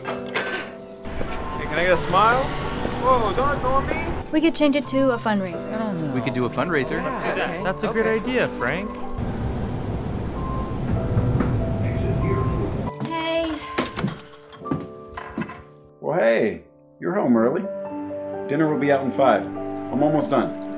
Hey, can I get a smile? Whoa, don't ignore me. We could change it to a fundraiser. I don't know. We could do a fundraiser. Yeah, That's a good idea, Frank. Hey. Well, hey, you're home early. Dinner will be out in 5. I'm almost done.